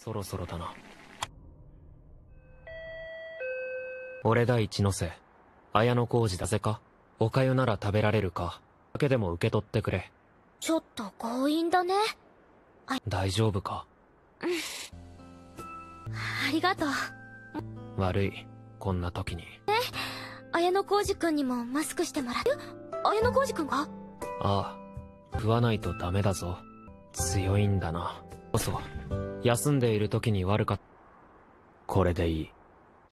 そろそろだな。俺だ一ノ瀬。綾小路だぜか。おかゆなら食べられるか。だけでも受け取ってくれ。 ちょっと強引だね。 大丈夫か。 ありがとう。 悪い、こんな時に。 綾小路くんにもマスクしてもらう。綾小路くんが？ ああ、食わないとダメだぞ。強いんだな。こそ休んでいる時に悪かった。これでいい。